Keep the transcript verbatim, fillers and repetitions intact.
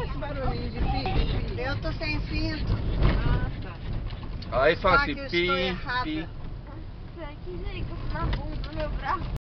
esse barulhinho de pi, pi? Eu tô sem cinto. Ah, tá. Aí fala Ah, assim, que eu pi, estou errada. pi. Peraí, que jeito, na bunda, no meu braço.